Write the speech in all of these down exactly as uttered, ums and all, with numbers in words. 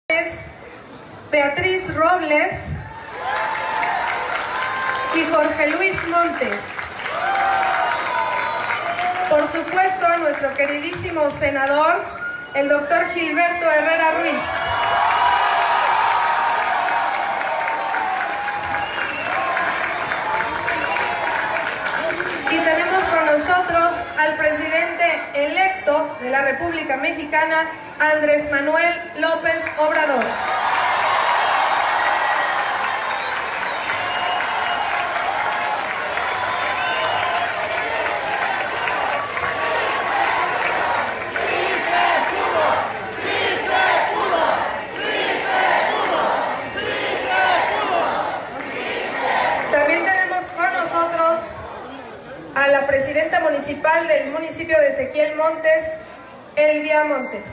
Beatriz Robles y Jorge Luis Montes. Por supuesto, nuestro queridísimo senador, el doctor Gilberto Herrera Ruiz. Y tenemos con nosotros al presidente electo de la República Mexicana, Andrés Manuel López Obrador. A la presidenta municipal del municipio de Ezequiel Montes, Elvia Montes.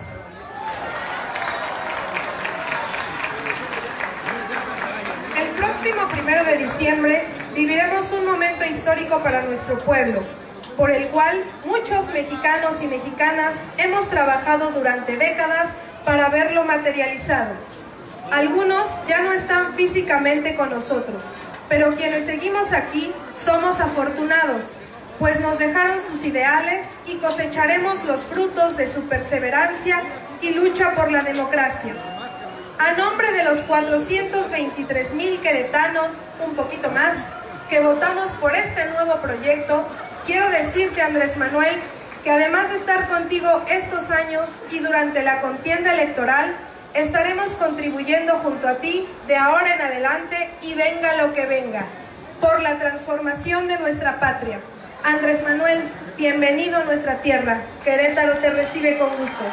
El próximo primero de diciembre viviremos un momento histórico para nuestro pueblo, por el cual muchos mexicanos y mexicanas hemos trabajado durante décadas para verlo materializado. Algunos ya no están físicamente con nosotros, pero quienes seguimos aquí somos afortunados, pues nos dejaron sus ideales y cosecharemos los frutos de su perseverancia y lucha por la democracia. A nombre de los cuatrocientos veintitrés mil queretanos, un poquito más, que votamos por este nuevo proyecto, quiero decirte, Andrés Manuel, que además de estar contigo estos años y durante la contienda electoral, estaremos contribuyendo junto a ti de ahora en adelante y venga lo que venga, por la transformación de nuestra patria. Andrés Manuel, bienvenido a nuestra tierra. Querétaro te recibe con gusto.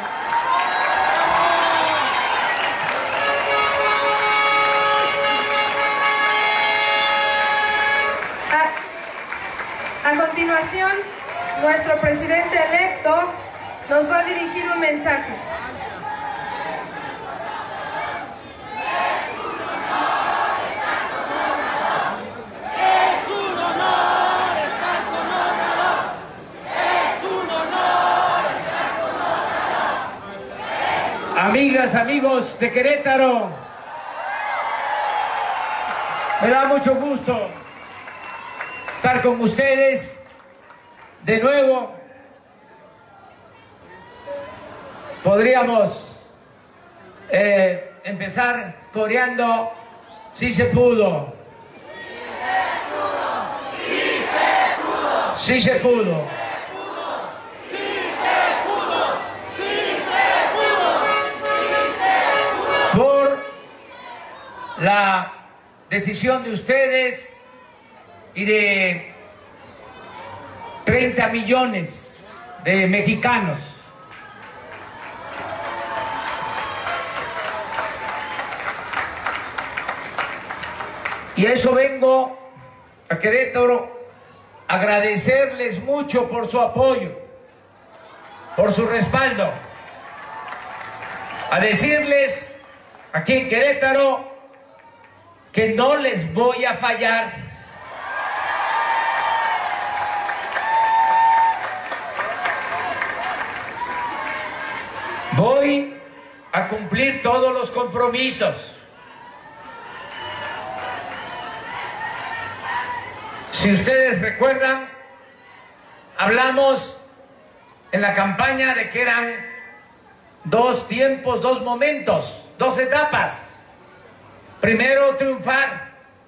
A, a continuación, nuestro presidente electo nos va a dirigir un mensaje. Amigas, amigos de Querétaro, me da mucho gusto estar con ustedes de nuevo. Podríamos eh, empezar coreando "Sí se pudo". Sí se pudo. Sí se pudo. La decisión de ustedes y de treinta millones de mexicanos. Y a eso vengo a Querétaro a agradecerles mucho por su apoyo, por su respaldo, a decirles aquí en Querétaro que no les voy a fallar. Voy a cumplir todos los compromisos. Si ustedes recuerdan, hablamos en la campaña de que eran dos tiempos, dos momentos, dos etapas. Primero triunfar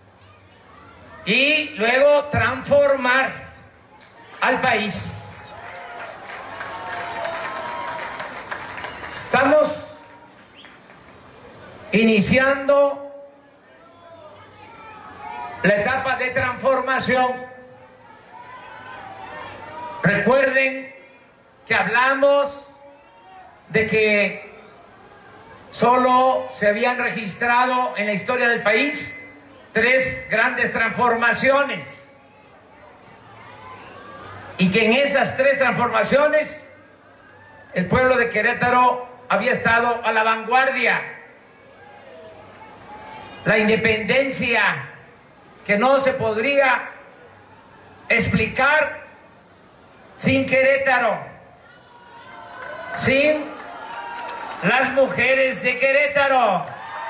y luego transformar al país. Estamos iniciando la etapa de transformación. Recuerden que hablamos de que solo se habían registrado en la historia del país tres grandes transformaciones y que en esas tres transformaciones el pueblo de Querétaro había estado a la vanguardia. La independencia, que no se podría explicar sin Querétaro, sin las mujeres de Querétaro.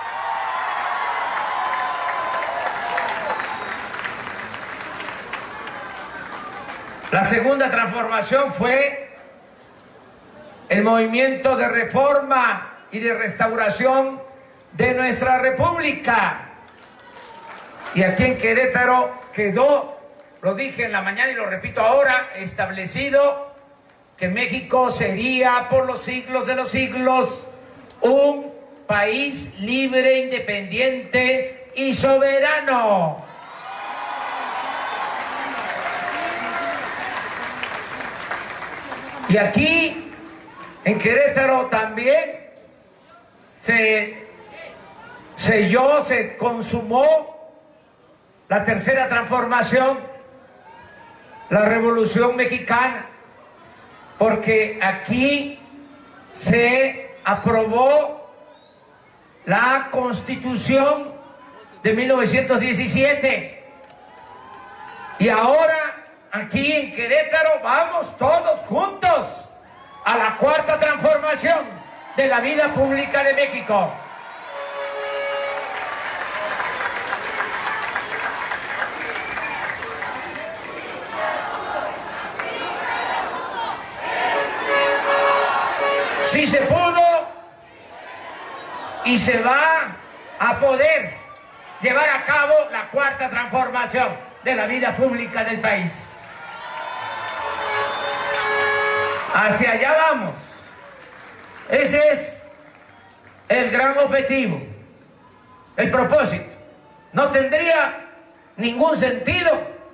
La segunda transformación fue el movimiento de reforma y de restauración de nuestra república. Y aquí en Querétaro quedó, lo dije en la mañana y lo repito ahora, establecido que México sería por los siglos de los siglos un país libre, independiente y soberano. Y aquí en Querétaro también se selló, se consumó la tercera transformación, la Revolución Mexicana, porque aquí se aprobó la Constitución de mil novecientos diecisiete. Y ahora aquí en Querétaro vamos todos juntos a la cuarta transformación de la vida pública de México. Sí se pudo y se va a poder llevar a cabo la cuarta transformación de la vida pública del país. Hacia allá vamos. Ese es el gran objetivo, el propósito. No tendría ningún sentido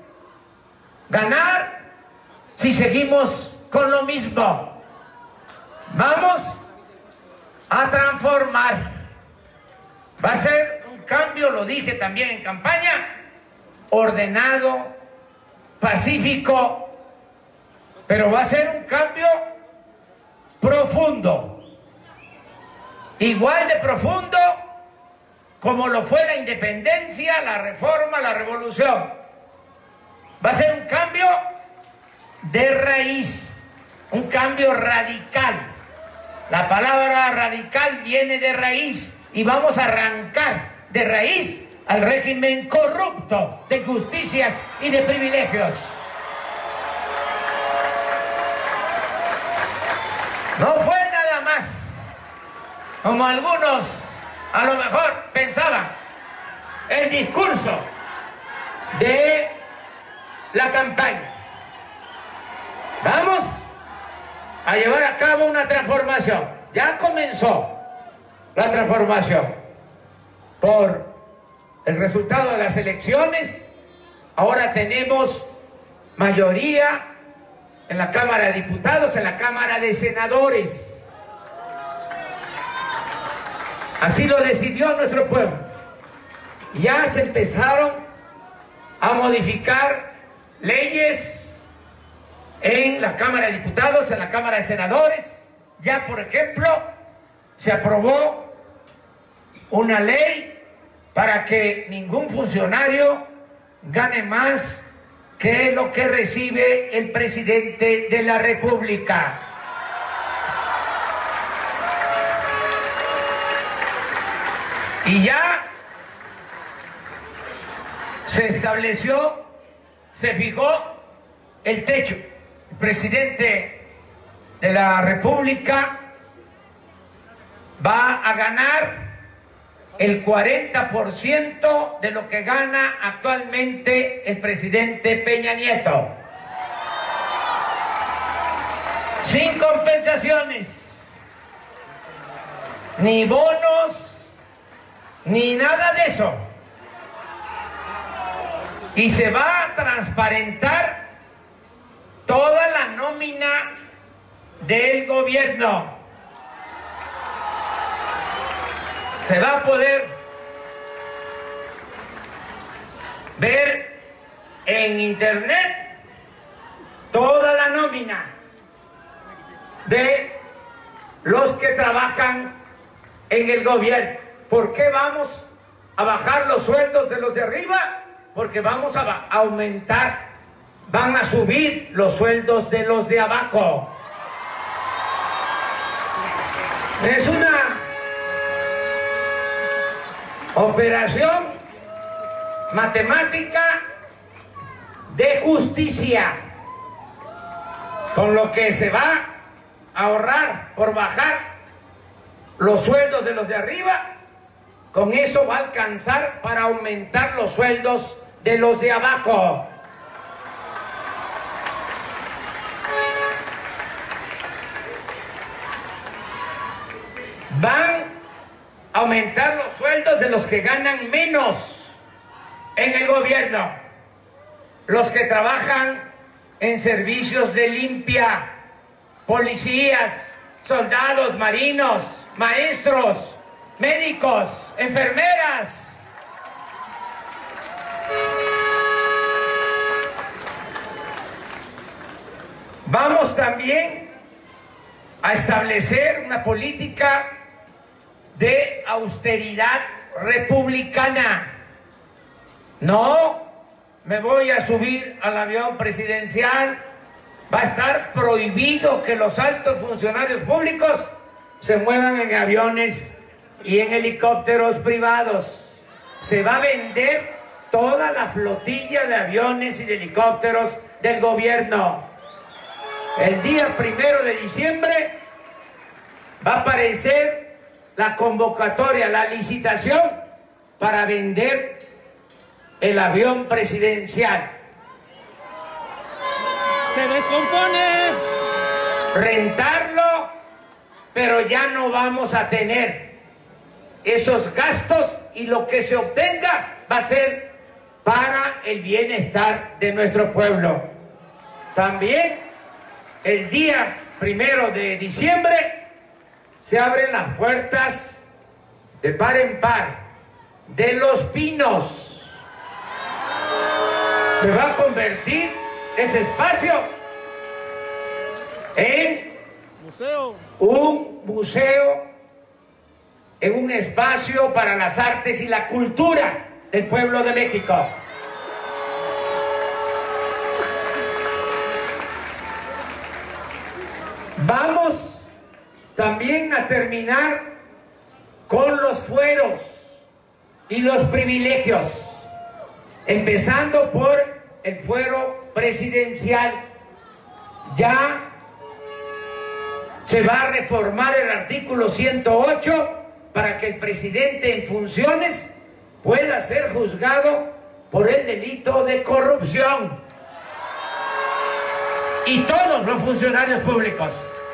ganar si seguimos con lo mismo. Vamos a transformar. Va a ser un cambio, lo dije también en campaña, ordenado, pacífico, pero va a ser un cambio profundo, igual de profundo como lo fue la independencia, la reforma, la revolución. Va a ser un cambio de raíz, un cambio radical. La palabra radical viene de raíz y vamos a arrancar de raíz al régimen corrupto de injusticias y de privilegios. No fue nada más, como algunos a lo mejor pensaban, el discurso de la campaña. Vamos a llevar a cabo una transformación. Ya comenzó la transformación por el resultado de las elecciones. Ahora tenemos mayoría en la Cámara de Diputados, en la Cámara de Senadores. Así lo decidió nuestro pueblo. Ya se empezaron a modificar leyes en la Cámara de Diputados, en la Cámara de Senadores. Ya, por ejemplo, se aprobó una ley para que ningún funcionario gane más que lo que recibe el presidente de la República. Y ya se estableció, se fijó el techo. El presidente de la República va a ganar el cuarenta por ciento de lo que gana actualmente el presidente Peña Nieto. Sin compensaciones, ni bonos, ni nada de eso. Y se va a transparentar toda la nómina del gobierno. Se va a poder ver en internet toda la nómina de los que trabajan en el gobierno. ¿Por qué vamos a bajar los sueldos de los de arriba? Porque vamos a aumentar, van a subir los sueldos de los de abajo. Es una Operación matemática de justicia, con lo que se va a ahorrar por bajar los sueldos de los de arriba. Con eso va a alcanzar para aumentar los sueldos de los de abajo. Van a aumentar los sueldos de los que ganan menos en el gobierno, los que trabajan en servicios de limpia, policías, soldados, marinos, maestros, médicos, enfermeras. Vamos también a establecer una política de austeridad republicana. No me voy a subir al avión presidencial. Va a estar prohibido que los altos funcionarios públicos se muevan en aviones y en helicópteros privados. Se va a vender toda la flotilla de aviones y de helicópteros del gobierno. El día primero de diciembre va a aparecer la convocatoria, la licitación para vender el avión presidencial. ¡Se descompone! Rentarlo, pero ya no vamos a tener esos gastos y lo que se obtenga va a ser para el bienestar de nuestro pueblo. También el día primero de diciembre se abren las puertas de par en par de Los Pinos. Se va a convertir ese espacio en museo. un museo, en un espacio para las artes y la cultura del pueblo de México. Vamos también a terminar con los fueros y los privilegios, empezando por el fuero presidencial. Ya se va a reformar el artículo ciento ocho para que el presidente en funciones pueda ser juzgado por el delito de corrupción. Y todos los funcionarios públicos.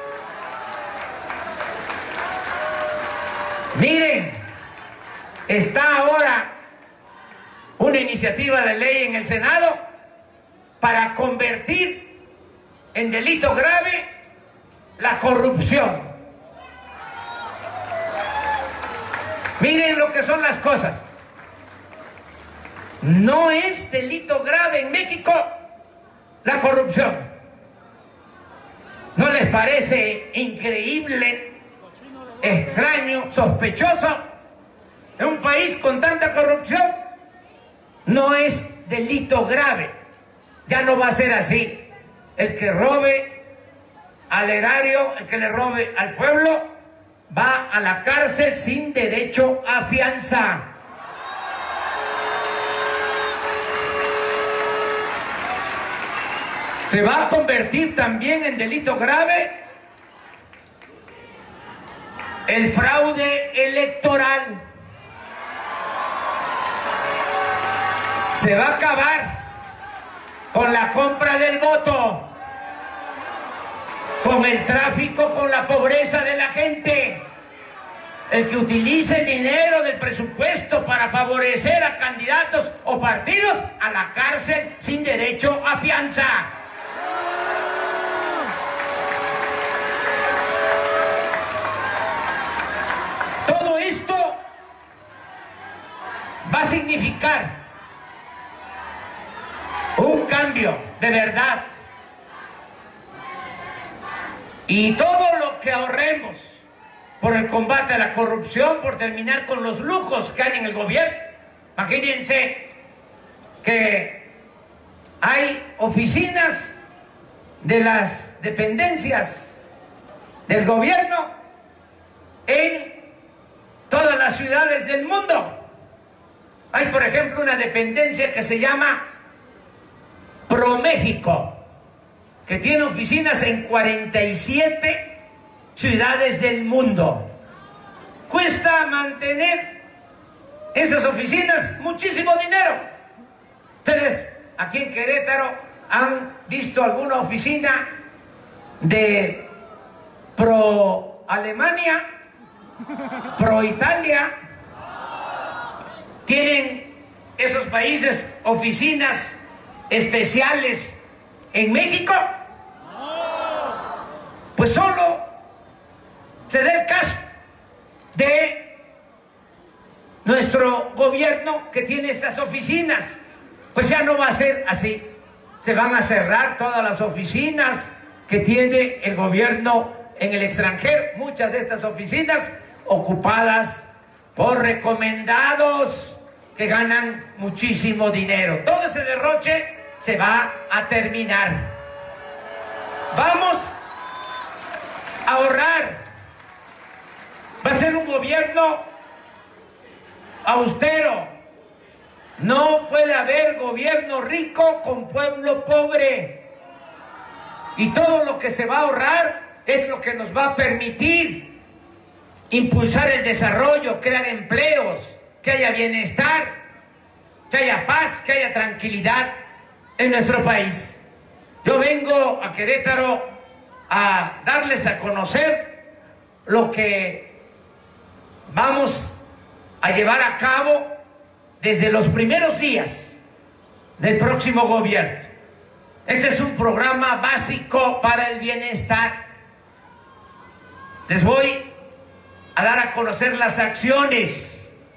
Miren, está ahora una iniciativa de ley en el Senado para convertir en delito grave la corrupción. Miren lo que son las cosas. No es delito grave en México la corrupción. ¿No les parece increíble, extraño, sospechoso? En un país con tanta corrupción no es delito grave. Ya no va a ser así. El que robe al erario, el que le robe al pueblo, va a la cárcel sin derecho a fianza. Se va a convertir también en delito grave el fraude electoral. Se va a acabar con la compra del voto, con el tráfico, con la pobreza de la gente. El que utilice el dinero del presupuesto para favorecer a candidatos o partidos, a la cárcel sin derecho a fianza. Todo esto va a significar un cambio de verdad. Y todo lo que ahorremos por el combate a la corrupción, por terminar con los lujos que hay en el gobierno. Imagínense que hay oficinas de las dependencias del gobierno en todas las ciudades del mundo. Hay, por ejemplo, una dependencia que se llama ProMéxico, que tiene oficinas en cuarenta y siete ciudades del mundo. Cuesta mantener esas oficinas muchísimo dinero. Ustedes aquí en Querétaro han visto alguna oficina de Pro Alemania, Pro Italia. ¿Tienen esos países oficinas especiales en México? Pues solo se da el caso de nuestro gobierno que tiene estas oficinas. Pues ya no va a ser así. Se van a cerrar todas las oficinas que tiene el gobierno en el extranjero. Muchas de estas oficinas ocupadas por recomendados que ganan muchísimo dinero. Todo ese derroche se va a terminar. Vamos a ahorrar. Va a ser un gobierno austero. No puede haber gobierno rico con pueblo pobre. Y todo lo que se va a ahorrar es lo que nos va a permitir impulsar el desarrollo, crear empleos, que haya bienestar, que haya paz, que haya tranquilidad en nuestro país. Yo vengo a Querétaro a darles a conocer lo que vamos a llevar a cabo desde los primeros días del próximo gobierno. Ese es un programa básico para el bienestar. Les voy a dar a conocer las acciones.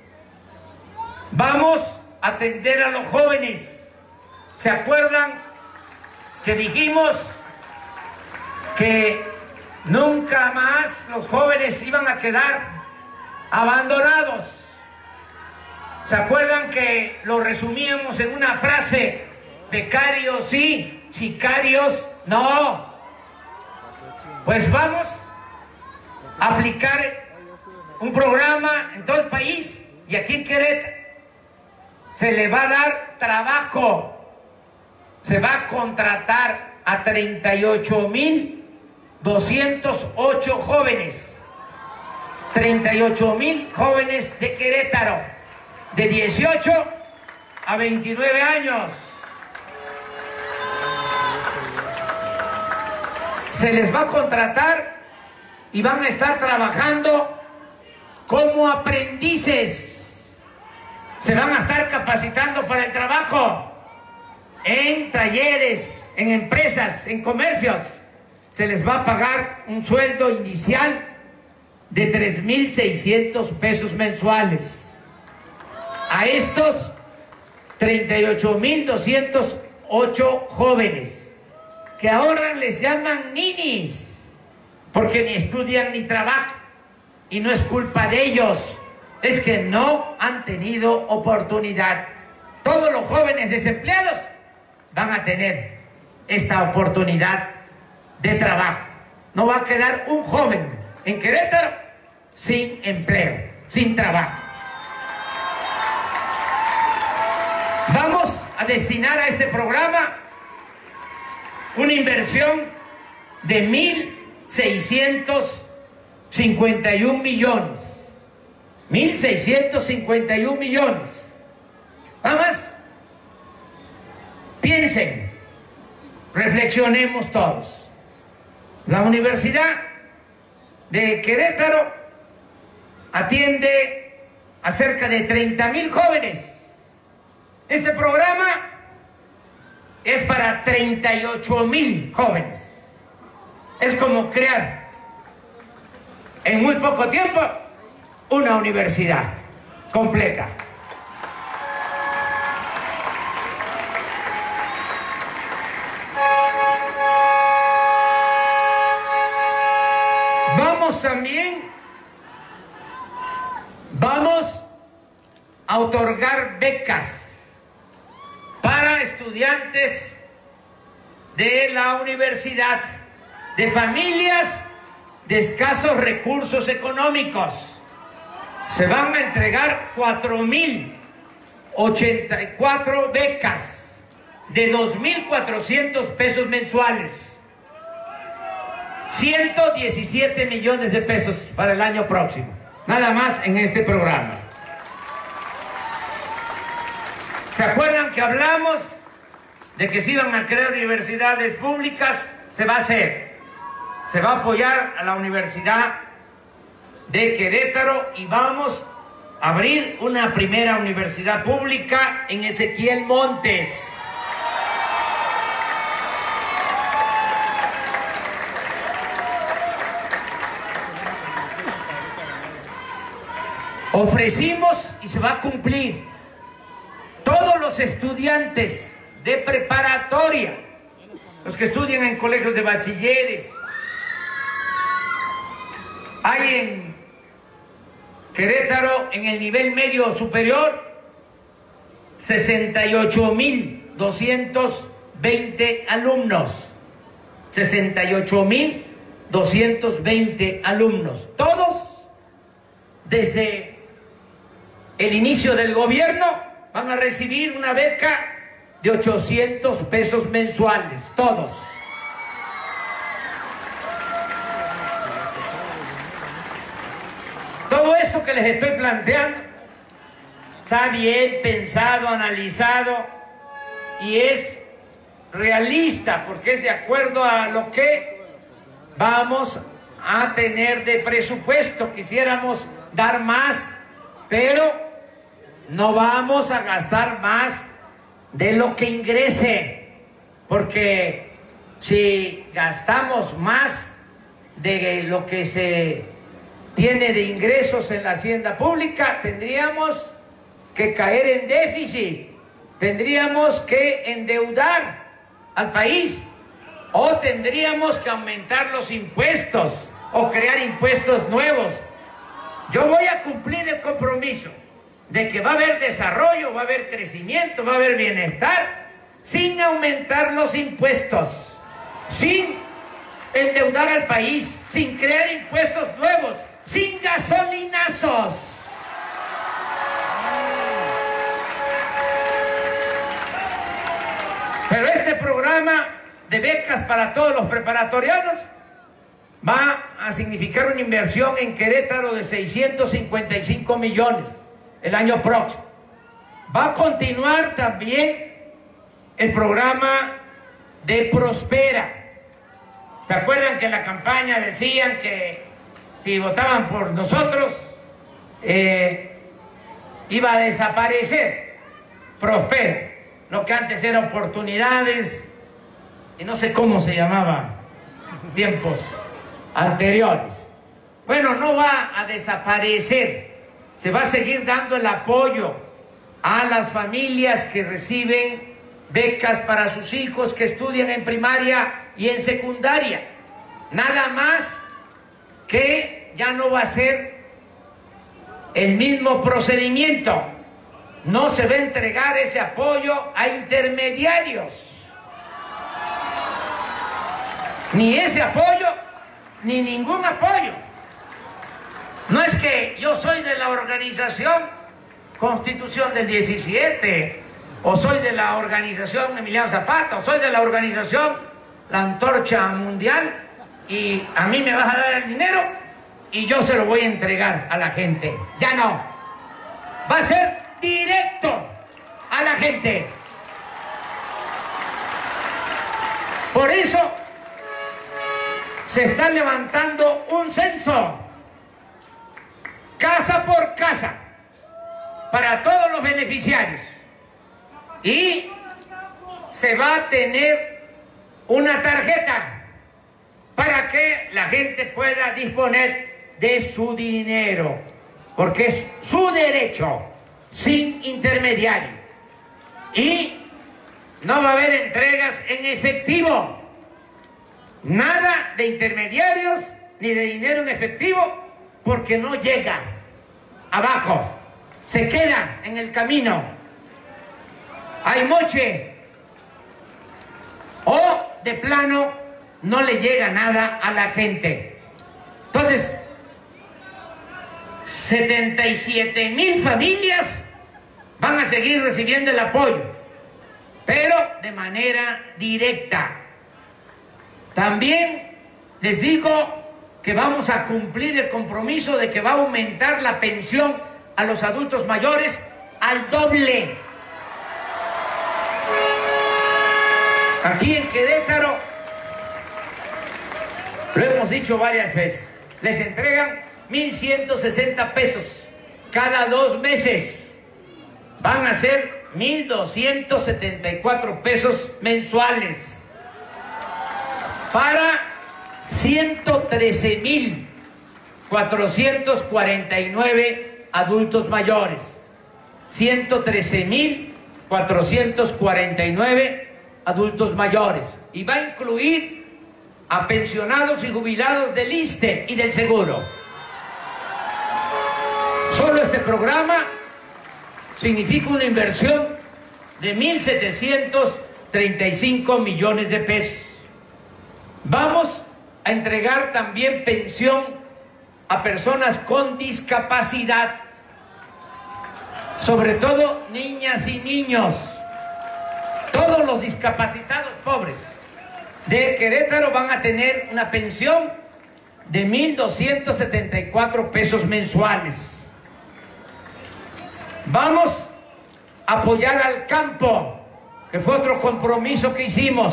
Vamos a atender a los jóvenes. ¿Se acuerdan que dijimos que nunca más los jóvenes iban a quedar abandonados? ¿Se acuerdan que lo resumíamos en una frase? Becarios sí, sicarios no. Pues vamos a aplicar un programa en todo el país y aquí en Querétaro. Se le va a dar trabajo, se va a contratar a treinta y ocho mil doscientos ocho jóvenes, treinta y ocho mil jóvenes de Querétaro, de dieciocho a veintinueve años. Se les va a contratar y van a estar trabajando como aprendices. Se van a estar capacitando para el trabajo en talleres, en empresas, en comercios. Se les va a pagar un sueldo inicial de tres mil seiscientos pesos mensuales. A estos treinta y ocho mil doscientos ocho jóvenes, que ahora les llaman ninis, porque ni estudian ni trabajan, y no es culpa de ellos. Es que no han tenido oportunidad. Todos los jóvenes desempleados van a tener esta oportunidad de trabajo. No va a quedar un joven en Querétaro sin empleo, sin trabajo. Vamos a destinar a este programa una inversión de mil seiscientos cincuenta y un millones. mil seiscientos cincuenta y un millones. Nada más. Piensen, reflexionemos todos. La Universidad de Querétaro atiende a cerca de treinta mil jóvenes. Este programa es para treinta y ocho mil jóvenes. Es como crear en muy poco tiempo una universidad completa. Vamos también, vamos a otorgar becas para estudiantes de la universidad, de familias de escasos recursos económicos. Se van a entregar cuatro mil ochenta y cuatro becas de dos mil cuatrocientos pesos mensuales. ciento diecisiete millones de pesos para el año próximo. Nada más en este programa. ¿Se acuerdan que hablamos de que se iban a crear universidades públicas? Se va a hacer. Se va a apoyar a la Universidad de Querétaro y vamos a abrir una primera universidad pública en Ezequiel Montes. Ofrecimos y se va a cumplir. Todos los estudiantes de preparatoria, los que estudian en colegios de bachilleres, hay en Querétaro, en el nivel medio superior, sesenta y ocho mil doscientos veinte alumnos. sesenta y ocho mil doscientos veinte alumnos. Todos, desde el inicio del gobierno, van a recibir una beca de ochocientos pesos mensuales. Todos. Todo esto que les estoy planteando está bien pensado, analizado y es realista porque es de acuerdo a lo que vamos a tener de presupuesto. Quisiéramos dar más, pero no vamos a gastar más de lo que ingrese, porque si gastamos más de lo que se tiene de ingresos en la hacienda pública, tendríamos que caer en déficit, tendríamos que endeudar al país, o tendríamos que aumentar los impuestos o crear impuestos nuevos. Yo voy a cumplir el compromiso de que va a haber desarrollo, va a haber crecimiento, va a haber bienestar, sin aumentar los impuestos, sin endeudar al país, sin crear impuestos nuevos, sin gasolinazos. Pero este programa de becas para todos los preparatorianos va a significar una inversión en Querétaro de seiscientos cincuenta y cinco millones el año próximo. Va a continuar también el programa de Prospera. ¿Se acuerdan que en la campaña decían que si votaban por nosotros eh, iba a desaparecer Prospera, lo que antes era Oportunidades y no sé cómo se llamaba tiempos anteriores? Bueno, no va a desaparecer. Se va a seguir dando el apoyo a las familias que reciben becas para sus hijos que estudian en primaria y en secundaria. Nada más que ya no va a ser el mismo procedimiento. No se va a entregar ese apoyo a intermediarios. Ni ese apoyo, ni ningún apoyo. No es que yo soy de la organización Constitución del diecisiete, o soy de la organización Emiliano Zapata, o soy de la organización La Antorcha Mundial, y a mí me vas a dar el dinero y yo se lo voy a entregar a la gente. Ya no. Va a ser directo a la gente. Por eso se está levantando un censo, casa por casa, para todos los beneficiarios, y se va a tener una tarjeta para que la gente pueda disponer de su dinero, porque es su derecho, sin intermediario. Y no va a haber entregas en efectivo, nada de intermediarios ni de dinero en efectivo, porque no llega abajo, se queda en el camino, hay moche, o de plano no le llega nada a la gente. Entonces, setenta y siete mil familias van a seguir recibiendo el apoyo, pero de manera directa. También les digo que vamos a cumplir el compromiso de que va a aumentar la pensión a los adultos mayores al doble. Aquí en Querétaro, lo hemos dicho varias veces, les entregan mil ciento sesenta pesos cada dos meses. Van a ser mil doscientos setenta y cuatro pesos mensuales para ciento trece mil cuatrocientos cuarenta y nueve adultos mayores. ciento trece mil cuatrocientos cuarenta y nueve adultos mayores. Y va a incluir a pensionados y jubilados del I S S S T E y del Seguro. Solo este programa significa una inversión de mil setecientos treinta y cinco millones de pesos. Vamos a entregar también pensión a personas con discapacidad, sobre todo niñas y niños. Todos los discapacitados pobres de Querétaro van a tener una pensión de mil doscientos setenta y cuatro pesos mensuales. Vamos a apoyar al campo, que fue otro compromiso que hicimos.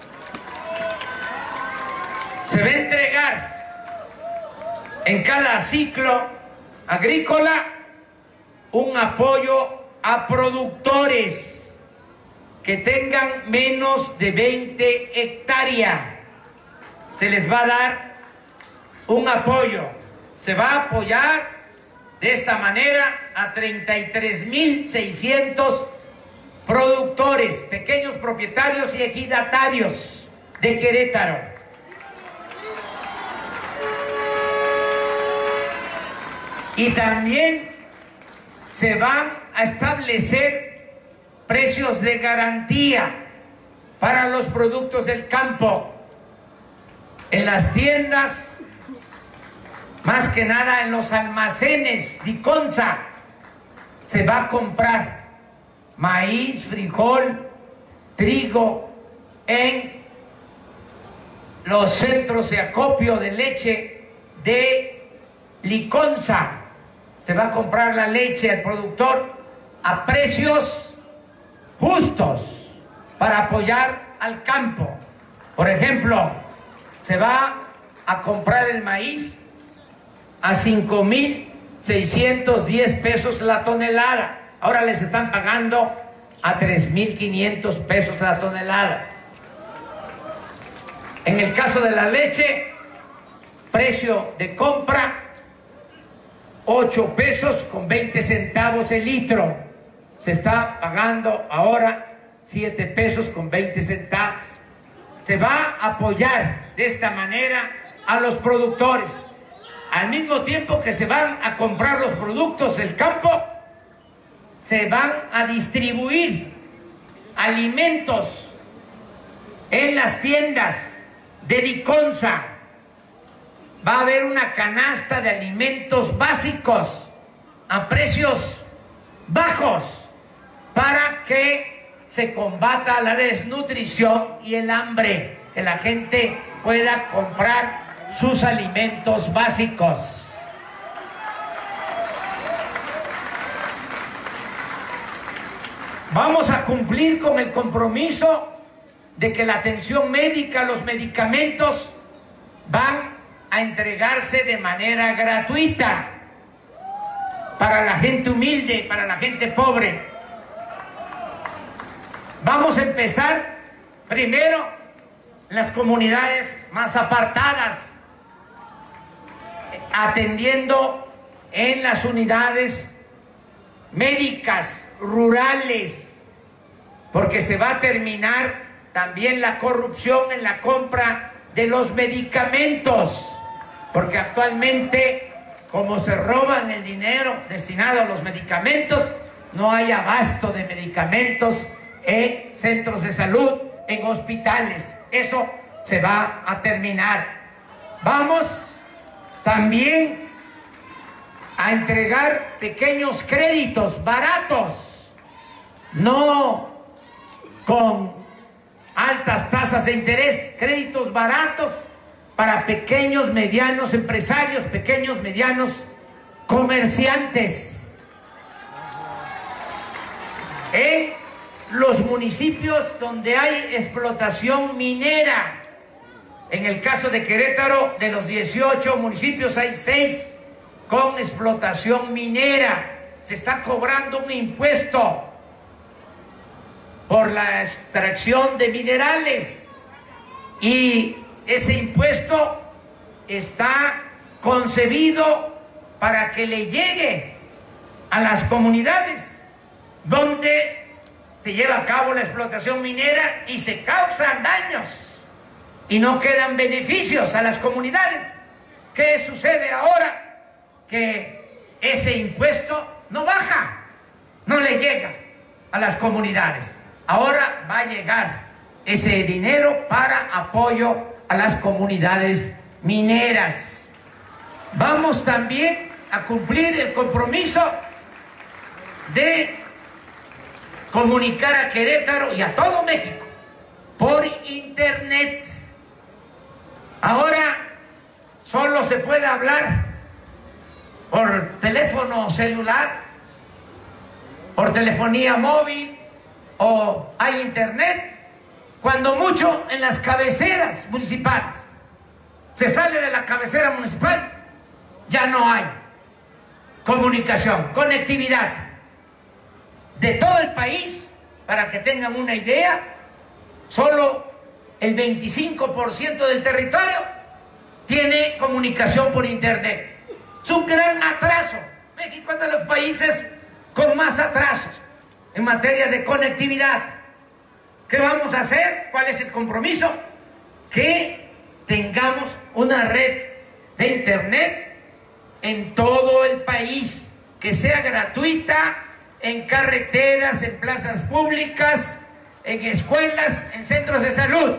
Se va a entregar en cada ciclo agrícola un apoyo a productores que tengan menos de veinte hectáreas. Se les va a dar un apoyo. Se va a apoyar de esta manera a treinta y tres mil seiscientos productores, pequeños propietarios y ejidatarios de Querétaro. Y también se van a establecer precios de garantía para los productos del campo en las tiendas, más que nada en los almacenes de Iconza. Se va a comprar maíz, frijol, trigo en los centros de acopio de leche de Liconza. Se va a comprar la leche al productor a precios justos para apoyar al campo. Por ejemplo, se va a comprar el maíz a cinco mil seiscientos diez pesos la tonelada. Ahora les están pagando a tres mil quinientos pesos la tonelada. En el caso de la leche, precio de compra ocho pesos con veinte centavos el litro. Se está pagando ahora siete pesos con veinte centavos. Se va a apoyar de esta manera a los productores. Al mismo tiempo que se van a comprar los productos del campo, se van a distribuir alimentos en las tiendas de Liconza. Va a haber una canasta de alimentos básicos a precios bajos para que se combata la desnutrición y el hambre, que la gente pueda comprar sus alimentos básicos. Vamos a cumplir con el compromiso de que la atención médica, los medicamentos van a entregarse de manera gratuita para la gente humilde, para la gente pobre. Vamos a empezar primero en las comunidades más apartadas, atendiendo en las unidades médicas rurales, porque se va a terminar también la corrupción en la compra de los medicamentos, porque actualmente, como se roban el dinero destinado a los medicamentos, no hay abasto de medicamentos en centros de salud, en hospitales. Eso se va a terminar. Vamos también a entregar pequeños créditos baratos no con altas tasas de interés, créditos baratos para pequeños, medianos empresarios, pequeños, medianos comerciantes. En los municipios donde hay explotación minera, en el caso de Querétaro, de los dieciocho municipios hay seis con explotación minera. Se está cobrando un impuesto por la extracción de minerales y ese impuesto está concebido para que le llegue a las comunidades donde se lleva a cabo la explotación minera y se causan daños y no quedan beneficios a las comunidades. ¿Qué sucede ahora? Que ese impuesto no baja, no le llega a las comunidades. Ahora va a llegar ese dinero para apoyo a las comunidades mineras. Vamos también a cumplir el compromiso de comunicar a Querétaro y a todo México por internet. Ahora solo se puede hablar por teléfono celular, por telefonía móvil, o hay internet, cuando mucho en las cabeceras municipales. Se sale de la cabecera municipal, ya no hay comunicación, conectividad. De todo el país, para que tengan una idea, solo el veinticinco por ciento del territorio tiene comunicación por internet. Es un gran atraso. México es de los países con más atrasos en materia de conectividad. ¿Qué vamos a hacer? ¿Cuál es el compromiso? Que tengamos una red de internet en todo el país, que sea gratuita, en carreteras, en plazas públicas, en escuelas, en centros de salud.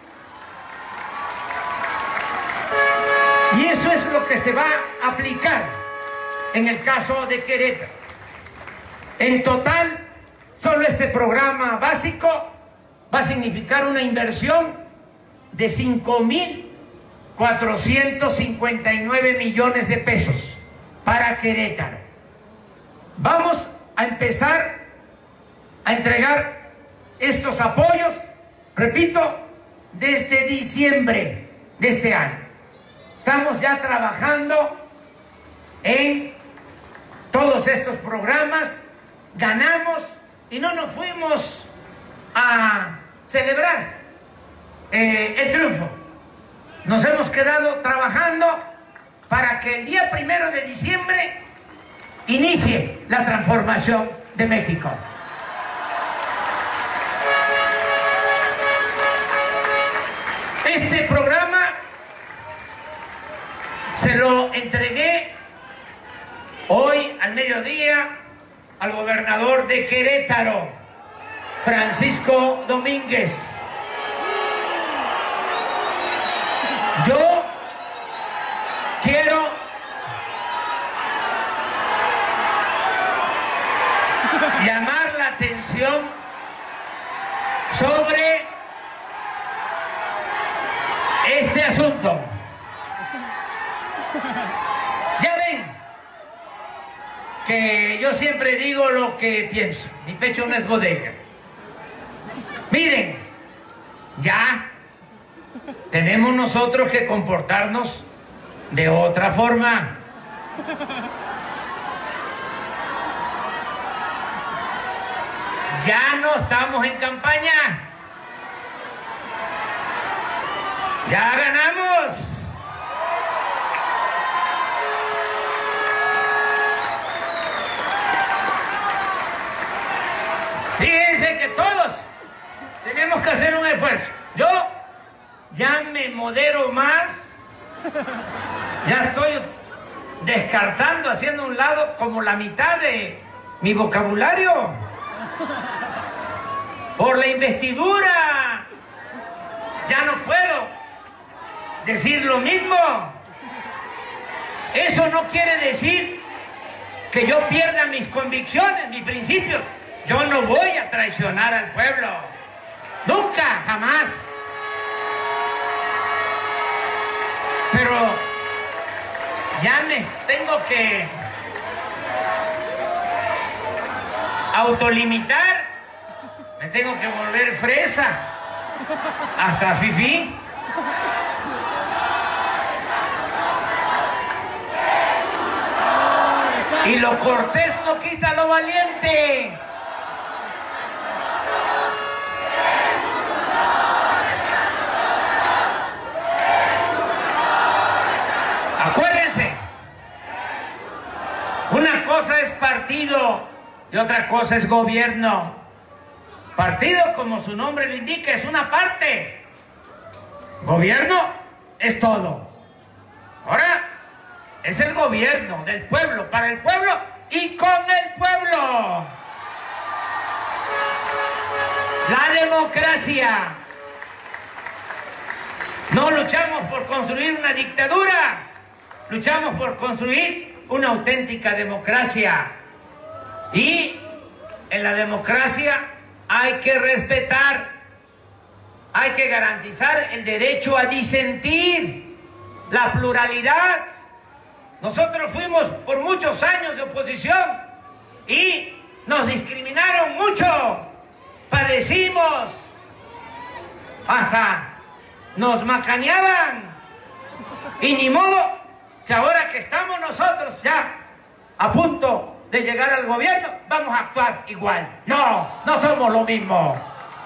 Y eso es lo que se va a aplicar en el caso de Querétaro. En total, solo este programa básico va a significar una inversión de cinco mil cuatrocientos cincuenta y nueve millones de pesos para Querétaro. Vamos a empezar a entregar estos apoyos, repito, desde diciembre de este año. Estamos ya trabajando en todos estos programas, ganamos y no nos fuimos a celebrar eh, el triunfo. Nos hemos quedado trabajando para que el día primero de diciembre inicie la transformación de México. Este programa se lo entregué hoy al mediodía al gobernador de Querétaro, Francisco Domínguez. Yo quiero llamar la atención sobre este asunto. Ya ven que yo siempre digo lo que pienso. Mi pecho no es bodega. Miren, ya tenemos nosotros que comportarnos de otra forma. Ya no estamos en campaña. Ya ganamos. Fíjense que todos tenemos que hacer un esfuerzo. Yo ya me modero más. Ya estoy descartando, haciendo a un lado como la mitad de mi vocabulario. Por la investidura ya no puedo decir lo mismo. Eso no quiere decir que yo pierda mis convicciones, mis principios. Yo no voy a traicionar al pueblo. Nunca, jamás. Pero ya me tengo que autolimitar. Me tengo que volver fresa. Hasta fifí. Y lo cortés no quita lo valiente. Acuérdense, una cosa es partido y otra cosa es gobierno. Partido, como su nombre lo indica, es una parte. Gobierno es todo. Ahora es el gobierno del pueblo, para el pueblo y con el pueblo. La democracia. No luchamos por construir una dictadura, luchamos por construir una auténtica democracia. Y en la democracia hay que respetar, hay que garantizar el derecho a disentir, la pluralidad. Nosotros fuimos por muchos años de oposición y nos discriminaron mucho, padecimos, hasta nos macaneaban. Y ni modo que ahora que estamos nosotros ya a punto de llegar al gobierno, vamos a actuar igual. No, no somos lo mismo.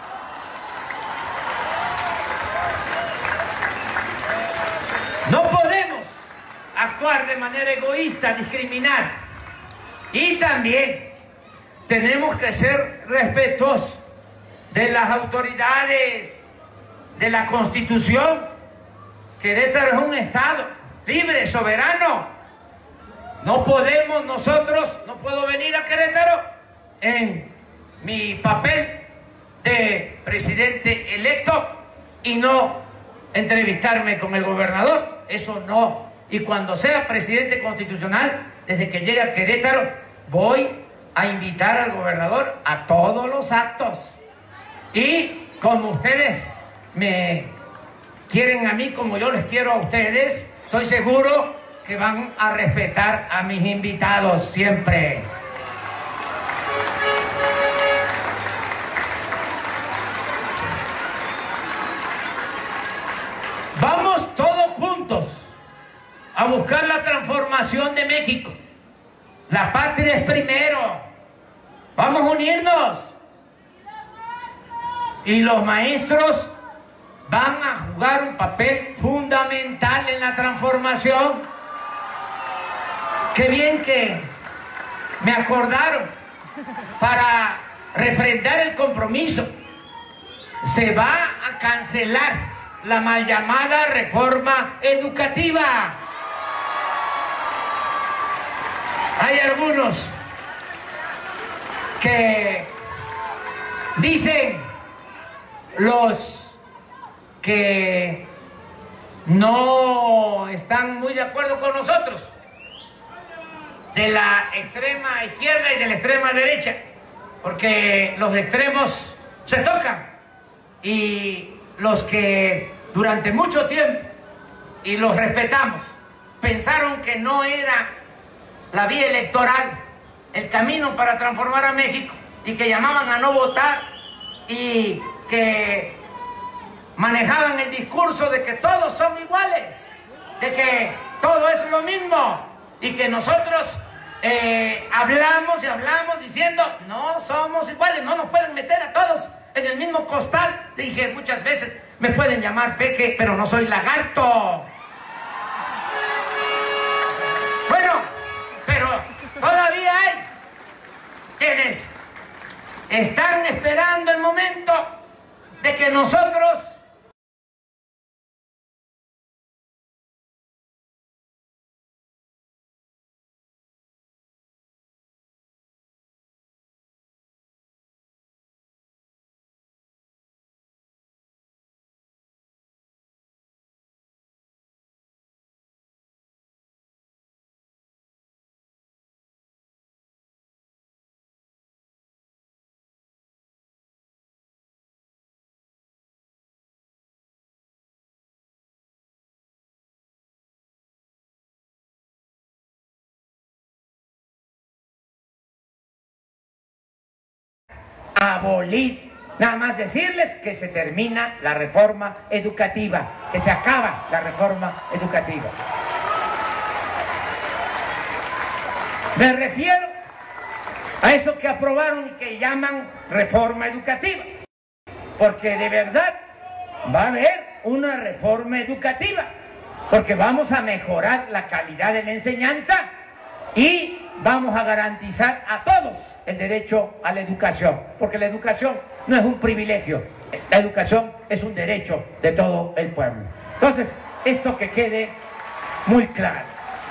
No podemos actuar de manera egoísta, discriminar. Y también tenemos que ser respetuosos de las autoridades, de la Constitución. Querétaro es un estado libre, soberano. No podemos nosotros, no puedo venir a Querétaro en mi papel de presidente electo y no entrevistarme con el gobernador. Eso no. Y cuando sea presidente constitucional, desde que llegue a Querétaro, voy a invitar al gobernador a todos los actos. Y como ustedes me quieren a mí, como yo les quiero a ustedes, estoy seguro que van a respetar a mis invitados siempre. Vamos todos juntos a buscar la transformación de México. La patria es primero. Vamos a unirnos. Y los maestros van a jugar un papel fundamental en la transformación. Qué bien que me acordaron para refrendar el compromiso. Se va a cancelar la mal llamada reforma educativa. Hay algunos que dicen, los que no están muy de acuerdo con nosotros, de la extrema izquierda y de la extrema derecha, porque los extremos se tocan, y los que durante mucho tiempo, y los respetamos, pensaron que no era la vía electoral el camino para transformar a México, y que llamaban a no votar, y que manejaban el discurso de que todos son iguales, de que todo es lo mismo, y que nosotros eh, hablamos y hablamos diciendo no somos iguales, no nos pueden meter a todos en el mismo costal. Dije muchas veces, me pueden llamar peque, pero no soy lagarto. Bueno, pero todavía hay quienes están esperando el momento de que nosotros abolir. Nada más decirles que se termina la reforma educativa, que se acaba la reforma educativa. Me refiero a eso que aprobaron y que llaman reforma educativa, porque de verdad va a haber una reforma educativa, porque vamos a mejorar la calidad de la enseñanza y vamos a garantizar a todos el derecho a la educación, porque la educación no es un privilegio, la educación es un derecho de todo el pueblo. Entonces, esto que quede muy claro.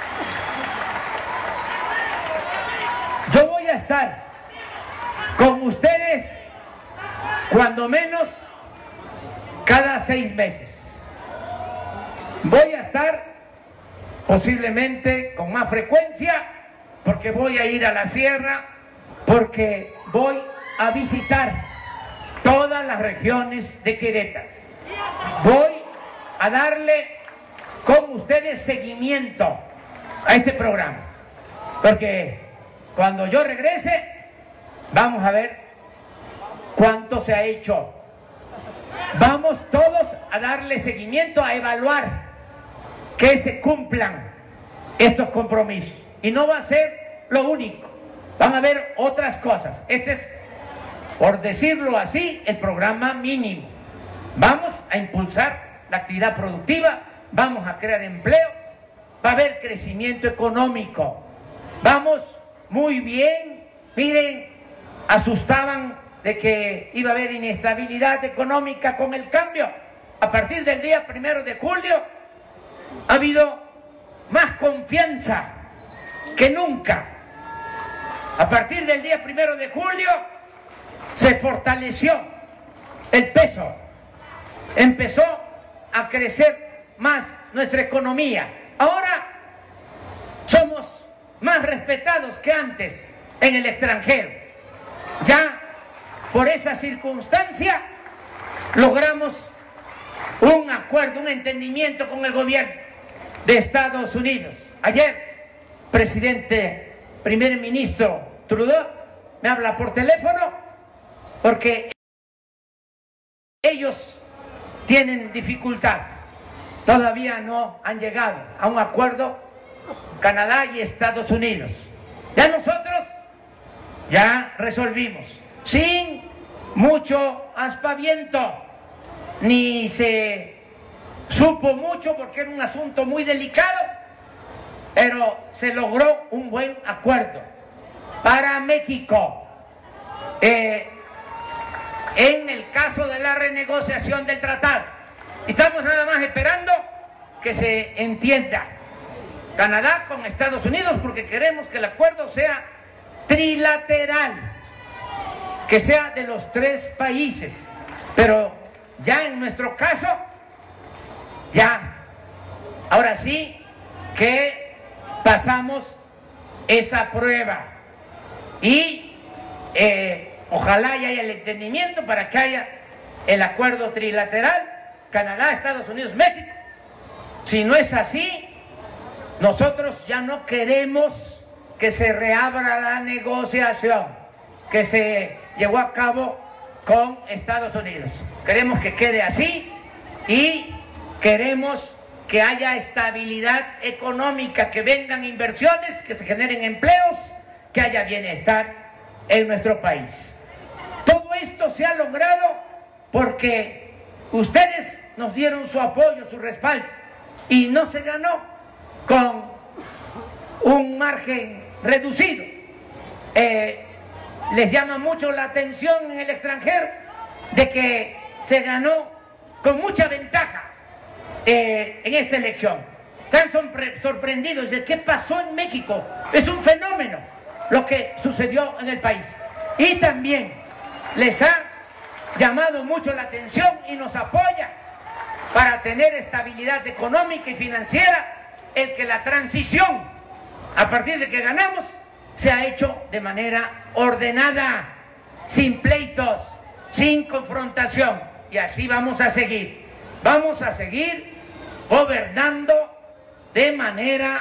Yo voy a estar con ustedes cuando menos cada seis meses. Voy a estar posiblemente con más frecuencia porque voy a ir a la sierra, porque voy a visitar todas las regiones de Querétaro. Voy a darle con ustedes seguimiento a este programa, porque cuando yo regrese vamos a ver cuánto se ha hecho. Vamos todos a darle seguimiento, a evaluar que se cumplan estos compromisos. Y no va a ser lo único, van a haber otras cosas. Este es, por decirlo así, el programa mínimo. Vamos a impulsar la actividad productiva, vamos a crear empleo, va a haber crecimiento económico. Vamos muy bien. Miren, asustaban de que iba a haber inestabilidad económica con el cambio. A partir del día primero de julio ha habido más confianza que nunca. A partir del día primero de julio se fortaleció el peso, empezó a crecer más nuestra economía. Ahora somos más respetados que antes en el extranjero. Ya por esa circunstancia logramos un acuerdo, un entendimiento con el gobierno de Estados Unidos. Ayer, presidente, primer ministro Trudeau me habla por teléfono porque ellos tienen dificultad. Todavía no han llegado a un acuerdo Canadá y Estados Unidos. Ya nosotros ya resolvimos, sin mucho aspaviento, ni se supo mucho porque era un asunto muy delicado, pero se logró un buen acuerdo para México. Eh, en el caso de la renegociación del tratado, estamos nada más esperando que se entienda Canadá con Estados Unidos, porque queremos que el acuerdo sea trilateral, que sea de los tres países. Pero ya en nuestro caso, ya, ahora sí que pasamos esa prueba y eh, ojalá haya el entendimiento para que haya el acuerdo trilateral Canadá, Estados Unidos, México. Si no es así, nosotros ya no queremos que se reabra la negociación que se llevó a cabo con Estados Unidos. Queremos que quede así y queremos que haya estabilidad económica, que vengan inversiones, que se generen empleos, que haya bienestar en nuestro país. Todo esto se ha logrado porque ustedes nos dieron su apoyo, su respaldo, y no se ganó con un margen reducido. Eh, les llama mucho la atención en el extranjero de que se ganó con mucha ventaja eh, en esta elección. Están sorprendidos de qué pasó en México. Es un fenómeno lo que sucedió en el país. Y también les ha llamado mucho la atención y nos apoya para tener estabilidad económica y financiera, el que la transición, a partir de que ganamos, se ha hecho de manera ordenada, sin pleitos, sin confrontación. Y así vamos a seguir. Vamos a seguir gobernando de manera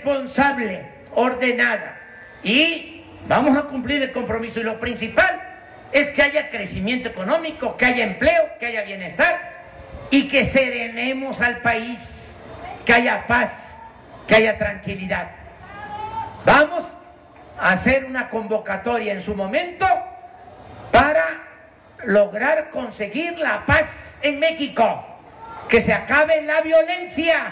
responsable, ordenada. Y vamos a cumplir el compromiso. Y lo principal es que haya crecimiento económico, que haya empleo, que haya bienestar y que serenemos al país, que haya paz, que haya tranquilidad. Vamos a hacer una convocatoria en su momento para lograr conseguir la paz en México, que se acabe la violencia.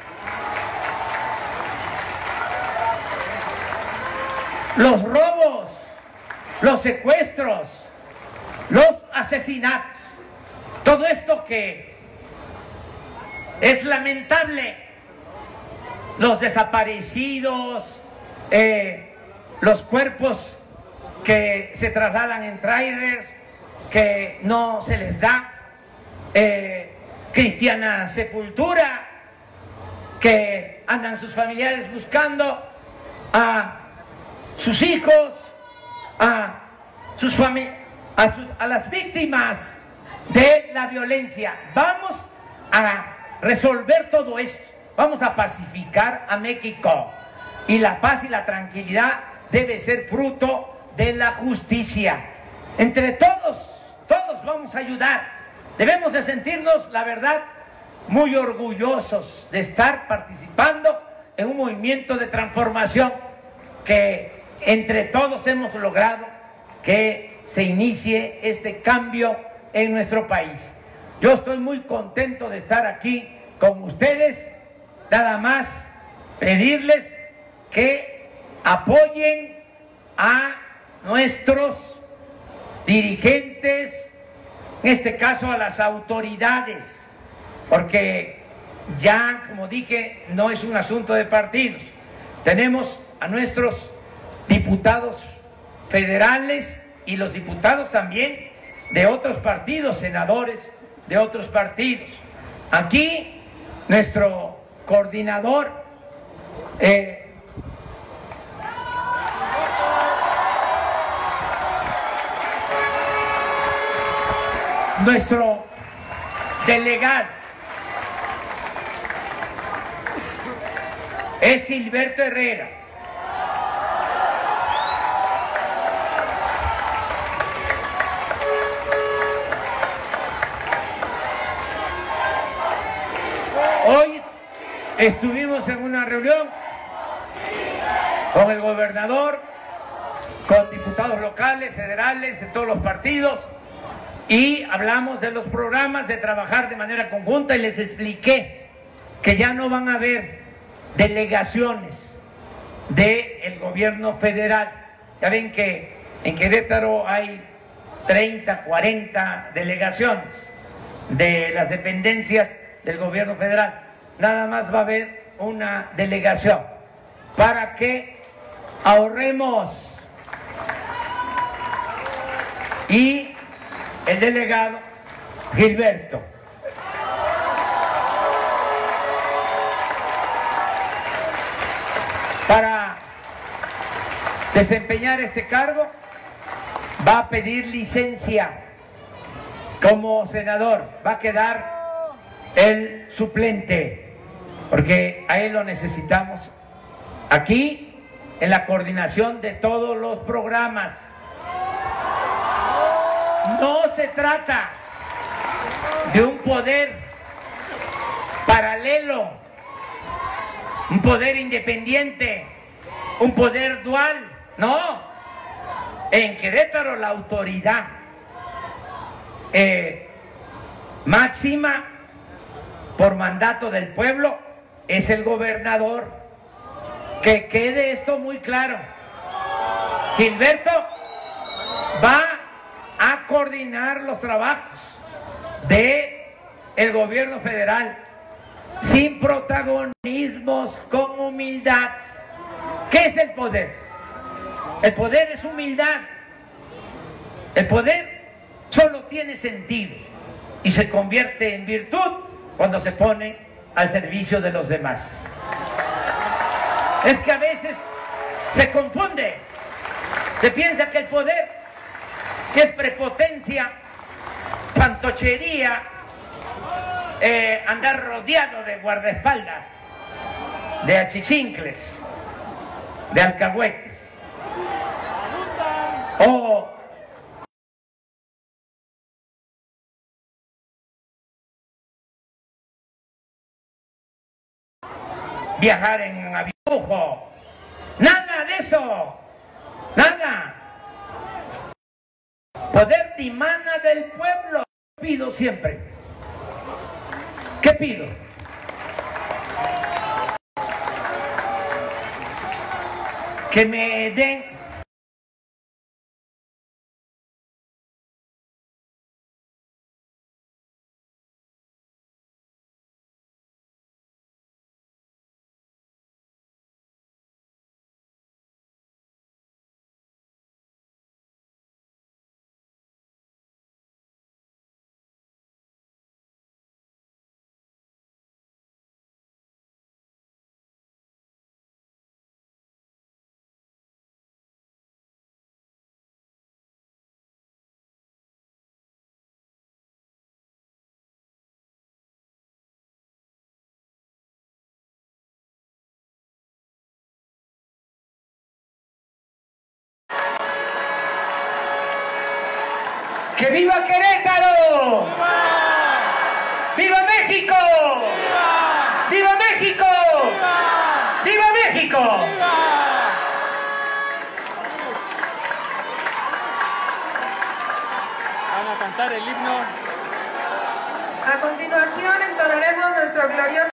Los robos, los secuestros, los asesinatos, todo esto que es lamentable, los desaparecidos, eh, los cuerpos que se trasladan en trailers, que no se les da eh, cristiana sepultura, que andan sus familiares buscando a sus hijos, a sus familias, a, sus, a las víctimas de la violencia. Vamos a resolver todo esto, vamos a pacificar a México, y la paz y la tranquilidad debe ser fruto de la justicia. Entre todos, todos vamos a ayudar. Debemos de sentirnos, la verdad, muy orgullosos de estar participando en un movimiento de transformación que entre todos hemos logrado que se inicie este cambio en nuestro país. Yo estoy muy contento de estar aquí con ustedes. Nada más pedirles que apoyen a nuestros dirigentes, en este caso a las autoridades, porque ya, como dije, no es un asunto de partidos. Tenemos a nuestros diputados federales y los diputados también de otros partidos, senadores de otros partidos. Aquí nuestro coordinador eh, nuestro delegado es Gilberto Herrera. Hoy estuvimos en una reunión con el gobernador, con diputados locales, federales, de todos los partidos, y hablamos de los programas de trabajar de manera conjunta, y les expliqué que ya no van a haber delegaciones del gobierno federal. Ya ven que en Querétaro hay treinta, cuarenta delegaciones de las dependencias del gobierno federal. Nada más va a haber una delegación para que ahorremos. Y el delegado Gilberto para desempeñar este cargo va a pedir licencia como senador, va a quedar el suplente, porque a él lo necesitamos aquí en la coordinación de todos los programas. No se trata de un poder paralelo, un poder independiente, un poder dual. No, en Querétaro la autoridad eh, máxima por mandato del pueblo es el gobernador. Que quede esto muy claro. Gilberto va a coordinar los trabajos de el gobierno federal sin protagonismos, con humildad. ¿Qué es el poder? El poder es humildad. El poder solo tiene sentido y se convierte en virtud cuando se pone al servicio de los demás. Es que a veces se confunde, se piensa que el poder, que es prepotencia, fantochería, eh, andar rodeado de guardaespaldas, de achichincles, de alcahuetes, o viajar en avión, lujo. Nada de eso. Nada. Poder dimana del pueblo. Pido siempre. ¿Qué pido? Que me den ¡que viva Querétaro! ¡Viva! ¡Viva México! ¡Viva! ¡Viva México! ¡Viva! ¡Viva México! ¡Viva! Van a cantar el himno. A continuación entonaremos nuestro glorioso